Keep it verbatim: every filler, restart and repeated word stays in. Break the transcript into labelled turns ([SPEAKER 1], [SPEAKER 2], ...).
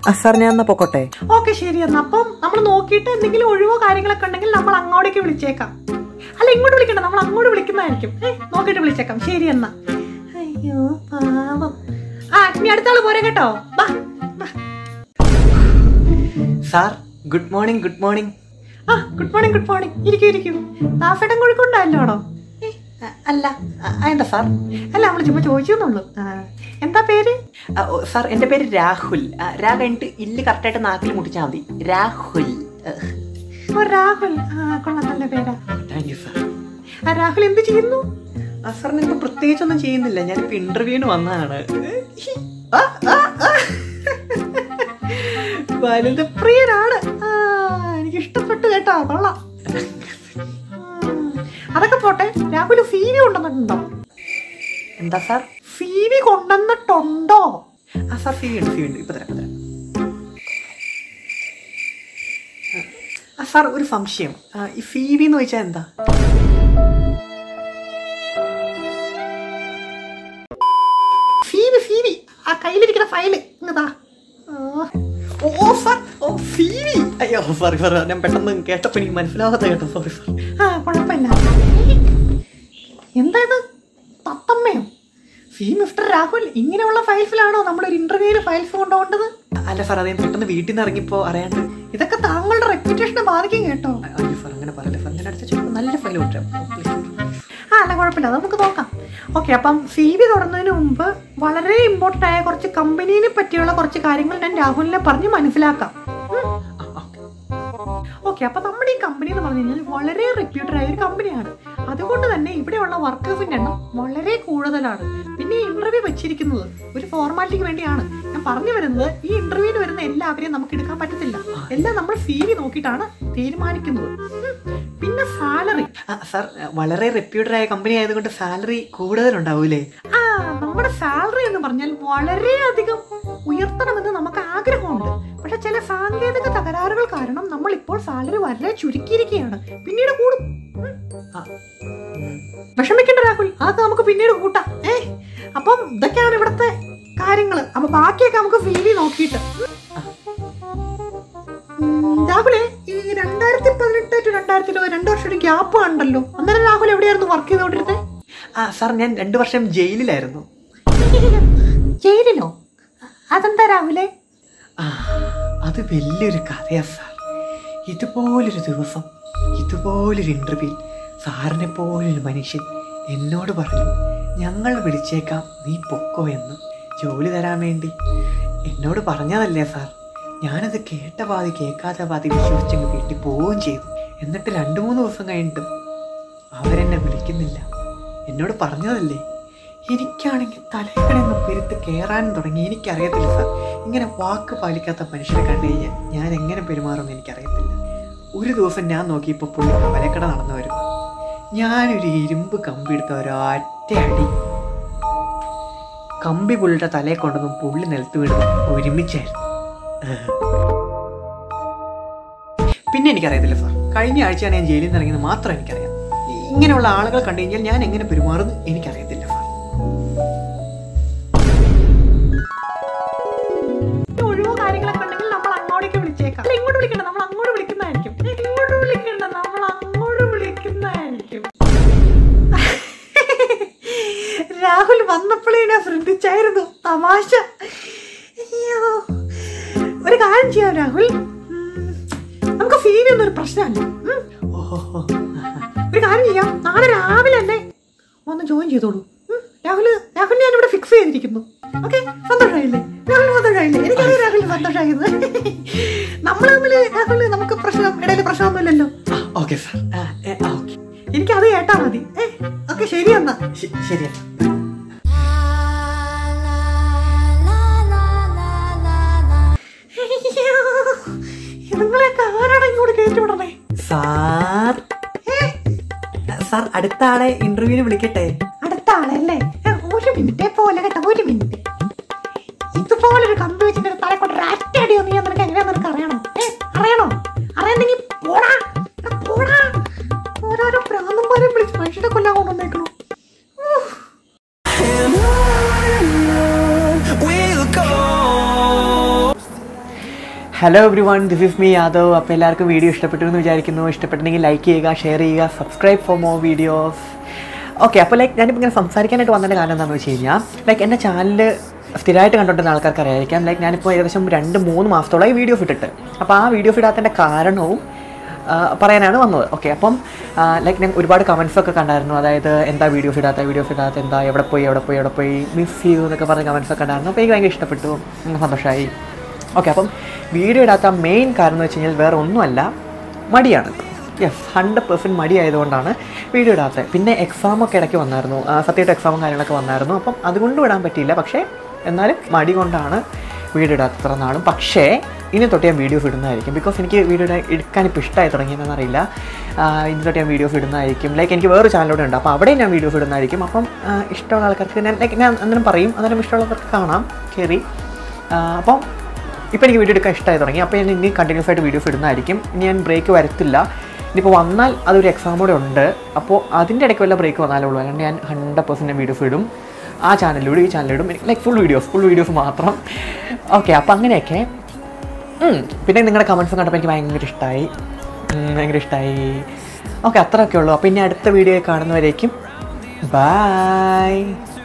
[SPEAKER 1] Sir ഞാൻ എന്നാ പൊക്കോട്ടെ.
[SPEAKER 2] ഓക്കെ ശരി എന്നാ. അപ്പം നമ്മൾ നോക്കിയിട്ട് എന്തെങ്കിലും ഒഴിവോ കാര്യങ്ങളൊക്കെ ഉണ്ടെങ്കിൽ നമ്മൾ അങ്ങോട്ടേക്ക് വിളിച്ചേക്കാം. അല്ല ഇങ്ങോട്ട് വിളിക്കണ്ട, നമ്മൾ അങ്ങോട്ട് വിളിക്കുന്നതായിരിക്കും. ഏഹ് നോക്കിയിട്ട് വിളിച്ചേക്കാം. ശരി എന്നാ. അയ്യോ പാവം. ആ ഇനി അടുത്ത ആള് പോരെ കേട്ടോ.
[SPEAKER 1] Sir good morning. Good morning.
[SPEAKER 2] ആ ഗുഡ് മോർണിംഗ് ഗുഡ് മോർണിംഗ്. ഇരിക്കും ഇരിക്കും. ദാസേട്ടൻ കോഴിക്കോണ്ടാണല്ലോ?
[SPEAKER 1] അല്ല എന്താ സാർ?
[SPEAKER 2] അല്ല നമ്മൾ ചുമ്മാ ചോദിച്ചെന്നുള്ളൂ. എന്താ പേര്?
[SPEAKER 1] സാർ എൻ്റെ പേര് രാഹുൽ. രാ കഴിഞ്ഞിട്ട് ഇല്ല് കറക്റ്റായിട്ട് നാക്കിൽ മുട്ടിച്ചാൽ മതി. രാഹുൽ.
[SPEAKER 2] ഓ രാഹുൽ. ആ കൊള്ളാം, നല്ല പേരാ.
[SPEAKER 1] Thank you sir.
[SPEAKER 2] ആ രാഹുൽ എന്ത് ചെയ്യുന്നു?
[SPEAKER 1] ആ സാർ ഞാനിപ്പോൾ പ്രത്യേകിച്ചൊന്നും ചെയ്യുന്നില്ല. ഞാനിപ്പോൾ ഇൻ്റർവ്യൂവിന് വന്നതാണ്.
[SPEAKER 2] വലുത് പ്രിയനാണ്. എനിക്ക് ഇഷ്ടപ്പെട്ടു കേട്ടോ, കൊള്ളാം. അതൊക്കെ പോട്ടെ, രാഹുൽ സി വി കൊണ്ടുവന്നിട്ടുണ്ടോ?
[SPEAKER 1] എന്താ സാർ?
[SPEAKER 2] സി വി കൊണ്ടുവന്നിട്ടുണ്ടോ?
[SPEAKER 1] ആ സാർ സി വി ഉണ്ട്, സി വി ഉണ്ട്. ഇപ്പൊ തരാം, ഇപ്പൊ തരാം. ആ സാർ ഒരു സംശയം, ഈ സി വി എന്ന് ചോദിച്ചാൽ എന്താ?
[SPEAKER 2] സി വി സി വി ആ കയ്യിലിരിക്കുന്ന ഫയല് ഇങ്ങതാ.
[SPEAKER 1] ഓ സാർ, ഓ സി വി. അയ്യോ സോറി സാർ, ഞാൻ പെട്ടെന്ന് കേട്ടപ്പോൾ എനിക്ക് മനസ്സിലാവാത്ത കേട്ടോ. Sorry sir.
[SPEAKER 2] ആ കുഴപ്പമില്ല. എന്താ ഇത്, തത്തമ്മയോ? സി മിസ്റ്റർ രാഹുൽ, ഇങ്ങനെയുള്ള ഫയൽസിലാണോ നമ്മളൊരു ഇന്റർവ്യൂവിൽ ഫയൽസ് കൊണ്ടുപോകേണ്ടത്?
[SPEAKER 1] അല്ല സാർ, അതേ പെട്ടെന്ന് വീട്ടിൽ നിന്ന് ഇറങ്ങിയപ്പോൾ അറിയാണ്ട്.
[SPEAKER 2] ഇതൊക്കെ താങ്കളുടെ റെപ്യൂട്ടേഷനെ ബാധിക്കും കേട്ടോ.
[SPEAKER 1] അയ്യോ സാർ അങ്ങനെ പറയല്ലേ സാർ, ഞാൻ അടുത്ത ചിലപ്പോൾ നല്ല ഫയൽ കൊണ്ടുവരാം.
[SPEAKER 2] ആ അല്ല കുഴപ്പമില്ല, അത് നമുക്ക് നോക്കാം. ഓക്കെ, അപ്പം സി വി തുടങ്ങുന്നതിന് മുമ്പ് വളരെ ഇമ്പോർട്ടൻ്റ് ആയ കുറച്ച് കമ്പനീനെ പറ്റിയുള്ള കുറച്ച് കാര്യങ്ങൾ ഞാൻ രാഹുലിനെ പറഞ്ഞ് മനസ്സിലാക്കാം. ഓക്കെ, അപ്പം നമ്മുടെ ഈ കമ്പനി എന്ന് പറഞ്ഞു കഴിഞ്ഞാൽ വളരെ റെപ്യൂട്ടഡ് ആയ ഒരു കമ്പനിയാണ്. അതുകൊണ്ട് തന്നെ ഇവിടെയുള്ള വർക്കേഴ്സിന്റെ എണ്ണം വളരെ കൂടുതലാണ്. പിന്നെ ഈ ഇന്റർവ്യൂ വെച്ചിരിക്കുന്നത് ഒരു ഫോർമാലിറ്റിക്ക് വേണ്ടിയാണ്. ഞാൻ പറഞ്ഞു വരുന്നത്, ഈ ഇന്റർവ്യൂവിന് വരുന്ന എല്ലാവരെയും നമുക്ക് എടുക്കാൻ പറ്റത്തില്ല. എല്ലാം നമ്മൾ സി വി നോക്കിയിട്ടാണ് തീരുമാനിക്കുന്നത്. പിന്നെ സാലറി.
[SPEAKER 1] സാർ വളരെ റെപ്യൂട്ടഡ് ആയ കമ്പനി ആയതുകൊണ്ട് സാലറി കൂടുതലുണ്ടാവൂലേ?
[SPEAKER 2] ആ നമ്മുടെ സാലറി എന്ന് പറഞ്ഞാൽ വളരെയധികം ഉയർത്തണമെന്ന് നമുക്ക് ആഗ്രഹമുണ്ട്. പക്ഷെ ചില സാങ്കേതിക തകരാറുകൾ കാരണം നമ്മൾ ഇപ്പോൾ സാലറി വളരെ ചുരുക്കിയിരിക്കുകയാണ്. പിന്നീട് കൂടും. വിഷമിക്കണ്ട രാഹുൽ, അതൊക്കെ നമുക്ക് പിന്നീട് കൂട്ടാം. ഏ അപ്പം ഇതൊക്കെയാണ് ഇവിടുത്തെ കാര്യങ്ങള്. അപ്പൊ ബാക്കിയൊക്കെ നമുക്ക് സി വി നോക്കിയിട്ട്. രാഹുലെ, ഈ രണ്ടായിരത്തി പതിനെട്ട് ടു രണ്ടായിരത്തി ഇരുപത് രണ്ടു വർഷം ഒരു ഗ്യാപ്പ് ഉണ്ടല്ലോ. അന്നേരം രാഹുൽ എവിടെയായിരുന്നു വർക്ക് ചെയ്തോണ്ടിരുന്നത്?
[SPEAKER 1] ആ സാർ, ഞാൻ രണ്ടു വർഷം ജയിലിലായിരുന്നു.
[SPEAKER 2] ജയിലിലോ? അതെന്താ രാഹുലെ?
[SPEAKER 1] ആ അത് വലിയൊരു കഥയാ സാർ. ഇതുപോലൊരു ദിവസം, ഇതുപോലൊരു ഇന്റർവ്യൂ സാറിനെ പോലൊരു മനുഷ്യൻ എന്നോട് പറഞ്ഞു, ഞങ്ങൾ വിളിച്ചേക്കാം, നീ പൊക്കോ എന്ന്. ജോലി തരാൻ വേണ്ടി എന്നോട് പറഞ്ഞതല്ലേ സാർ. ഞാനത് കേട്ട പാതി കേൾക്കാത്ത പാതി വിശ്വസിച്ചങ്ങ് വീട്ടിൽ പോവുകയും ചെയ്തു. എന്നിട്ട് രണ്ട് മൂന്ന് ദിവസം കഴിഞ്ഞിട്ടും അവരെന്നെ വിളിക്കുന്നില്ല. എന്നോട് പറഞ്ഞതല്ലേ. എനിക്കാണെങ്കിൽ തലക്കടന്ന് പെരുത്ത് കയറാനും തുടങ്ങി. എനിക്കറിയത്തില്ല സാർ, ഇങ്ങനെ വാക്ക് പാലിക്കാത്ത മനുഷ്യരെ കണ്ടു കഴിഞ്ഞാൽ ഞാൻ എങ്ങനെ പെരുമാറുമെന്ന് എനിക്കറിയത്തില്ല. ഒരു ദിവസം ഞാൻ നോക്കിയപ്പോൾ പുള്ളി കവലക്കട നടന്നു വരുന്നു. ഞാനൊരു ഇരുമ്പ് കമ്പി എടുത്ത ഒരൊറ്റ അടി, കമ്പി പുള്ളിയുടെ തലയെ കൊണ്ടൊന്നും പുള്ളി നിലത്ത് വീണതും ഒരുമിച്ചായിരുന്നു. പിന്നെ എനിക്കറിയത്തില്ല സാർ, കഴിഞ്ഞ ആഴ്ചയാണ് ഞാൻ ജയിലിൽ നിന്ന് ഇറങ്ങിയത് മാത്രം എനിക്കറിയാം. ഇങ്ങനെയുള്ള ആളുകൾ കണ്ടു കഴിഞ്ഞാൽ ഞാൻ എങ്ങനെ പെരുമാറുന്നു എനിക്കറിയത്തില്ല സാർ.
[SPEAKER 2] ഒഴിവോ കാര്യങ്ങളൊക്കെ ഉണ്ടെങ്കിൽ നമ്മൾ അങ്ങോട്ടേക്ക് വിളിച്ചേക്കാം. ഇങ്ങോട്ട് വിളിക്കണ്ട, നമ്മൾ അങ്ങോട്ട് വിളിക്കുന്നതായിരിക്കും. ഇങ്ങോട്ട് വിളിക്കണ്ട, നമ്മൾ അങ്ങോട്ട് വിളിക്കുന്നതായിരിക്കും. രാഹുൽ വന്നപ്പോഴേ ഞാൻ ശ്രദ്ധിച്ചായിരുന്നു തമാശ. അയ്യോ, ഒരു കാര്യം ചെയ്യാം രാഹുൽ, നമുക്ക് സി വി ഒന്നും ഒരു പ്രശ്നമല്ല. ഒരു കാര്യം ചെയ്യാം, നാളെ രാവിലെ തന്നെ വന്ന് ജോയിൻ ചെയ്തോളൂ. രാഹുൽ രാഹുൽ ഞാൻ ഇവിടെ ഫിക്സ് ചെയ്തിരിക്കുന്നു. ഓക്കെ, സന്തോഷമായില്ലേ? രാഹുൽ സന്തോഷമായില്ലേ? എനിക്കറിയാം രാഹുൽ സന്തോഷമായത്. നമ്മൾ തമ്മില് രാഹുൽ നമുക്ക് പ്രശ്നം ഇടയിൽ പ്രശ്നമൊന്നുമില്ലല്ലോ.
[SPEAKER 1] ഓക്കെ സാർ,
[SPEAKER 2] എനിക്കത് കേട്ടാ മതി. ഏ ഓക്കെ ശരി എന്നാ.
[SPEAKER 1] ശരി.
[SPEAKER 2] നിങ്ങളെയൊക്കെ ആരാണ് ഇങ്ങോട്ട് കയറ്റി വിടണേ?
[SPEAKER 1] സാർ സാർ അടുത്ത ആളെ ഇന്റർവ്യൂവിന് വിളിക്കട്ടെ?
[SPEAKER 2] അടുത്ത ആളല്ലേ? ഒരു മിനിറ്റേ പോലെ കേട്ടോ, ഒരു മിനിറ്റ്. ഇതുപോലൊരു കമ്പി വെച്ചിട്ട് തല കൊണ്ട് ഒരടി ഒന്നും ഞാൻ നിനക്ക് എങ്ങനെയാ നിനക്ക് അറിയണം? ഏ അറിയണോ? അറിയണ്ടെങ്കിൽ പോടാ പോടാ. ഓരോരോ പ്രാന്തന്മാരെയും വിളിച്ച് മനുഷ്യരെ കൊല്ലാൻ കൊണ്ടുവന്നേക്കണു.
[SPEAKER 1] Hello everyone, this is me Yadav. അപ്പോൾ എല്ലാവർക്കും വീഡിയോ ഇഷ്ടപ്പെട്ടു എന്ന് വിചാരിക്കുന്നു. ഇഷ്ടപ്പെട്ടെങ്കിൽ ലൈക്ക് ചെയ്യുക, ഷെയർ ചെയ്യുക, subscribe for more videos. Okay, അപ്പോൾ ലൈക്ക് ഞാനിപ്പോൾ ഇങ്ങനെ സംസാരിക്കാനായിട്ട് വന്നതിൻ്റെ കാരണം എന്താണെന്ന് വെച്ച് കഴിഞ്ഞാൽ ലൈക്ക് എൻ്റെ ചാനൽ സ്ഥിരമായിട്ട് കണ്ടുകൊണ്ടിരുന്ന ആൾക്കാർക്ക് അറിയായിരിക്കാം. ലൈക്ക് ഞാനിപ്പോൾ ഏകദേശം രണ്ട് മൂന്ന് മാസത്തോളമായി വീഡിയോസ് ഇട്ടിട്ട്. അപ്പോൾ ആ വീഡിയോസ് ഇടാത്തതിൻ്റെ കാരണവും പറയാനാണ് വന്നത്. ഓക്കെ, അപ്പം ലൈക്ക് ഞാൻ ഒരുപാട് കമൻസൊക്കെ കണ്ടായിരുന്നു. അതായത് എന്താ വീഡിയോസ് ഇടാത്ത വീഡിയോസ് ഇടാത്ത എന്താ എവിടെ പോയി എവിടെ പോയി എവിടെ പോയി മിസ് ചെയ്യൂ എന്നൊക്കെ പറഞ്ഞ കമൻസൊക്കെ ഉണ്ടായിരുന്നു. അപ്പോൾ എനിക്ക് ഭയങ്കര ഇഷ്ടപ്പെട്ടു, സന്തോഷമായി. ഓക്കെ, അപ്പം വീഡിയോ ഇടാത്ത മെയിൻ കാരണം എന്ന് വെച്ച് കഴിഞ്ഞാൽ വേറെ ഒന്നുമല്ല, മടിയാണ്. യെസ്, ഹൺഡ്രഡ് പെർസെൻറ്റ് മടി ആയതുകൊണ്ടാണ് വീഡിയോ ഇടാത്തത്. പിന്നെ എക്സാമൊക്കെ ഇടയ്ക്ക് വന്നായിരുന്നു, സത്യമായിട്ട് എക്സാമും കാര്യങ്ങളൊക്കെ വന്നായിരുന്നു. അപ്പം അതുകൊണ്ട് വിടാൻ പറ്റിയില്ല. പക്ഷേ എന്നാലും മടി കൊണ്ടാണ് വീഡിയോ ഇടാത്ത ഇത്ര നാളും. പക്ഷേ ഇനി തൊട്ട് ഞാൻ വീഡിയോസ് ഇടുന്നതായിരിക്കും. ബിക്കോസ് എനിക്ക് വീഡിയോ എടുക്കാൻ ഇപ്പോൾ ഇഷ്ടമായി തുടങ്ങിയെന്നറിയില്ല. ഇനി തൊട്ട് ഞാൻ വീഡിയോസ് ഇടുന്നതായിരിക്കും. ലൈക്ക് എനിക്ക് വേറൊരു ചാനലോടെ ഉണ്ട്, അപ്പോൾ അവിടെ ഞാൻ വീഡിയോസ് ഇടുന്നതായിരിക്കും. അപ്പം ഇഷ്ടമുള്ള ആൾക്കാർക്ക് ഞാൻ ലൈക്ക് ഞാൻ അന്നേരം പറയും, അന്നേരം ഇഷ്ടമുള്ളവർക്ക് കാണാം കയറി. അപ്പം ഇപ്പോൾ എനിക്ക് വീഡിയോ എടുക്കാൻ ഇഷ്ടമായി തുടങ്ങി. അപ്പോൾ ഞാൻ ഇനി കണ്ടിന്യൂസ് ആയിട്ട് വീഡിയോസ് ഇടുന്നതായിരിക്കും. ഇനി ഞാൻ ബ്രേക്ക് വരത്തില്ല. ഇനിയിപ്പോൾ വന്നാൽ അതൊരു എക്സാം കൂടെ ഉണ്ട്. അപ്പോൾ അതിൻ്റെ ഇടയ്ക്ക് വല്ല ബ്രേക്ക് വന്നാലേ ഉള്ളൂ. അതുകൊണ്ട് ഞാൻ ഹൺഡ്രഡ് പെർസെൻറ്റ് വീഡിയോസ് ഇടും. ആ ചാനലിലൂടെ ഈ ചാനലിടും, like full videos full videos മാത്രം. ഓക്കെ, അപ്പോൾ അങ്ങനെയൊക്കെ. പിന്നെ നിങ്ങളുടെ കമൻസ് കണ്ടപ്പോൾ എനിക്ക് ഭയങ്കര ഇഷ്ടമായി ഭയങ്കര ഇഷ്ടമായി ഓക്കെ, അത്രയൊക്കെ ഉള്ളൂ. അപ്പോൾ ഇനി അടുത്ത വീഡിയോ കാണുന്നവരേക്കും ബൈ.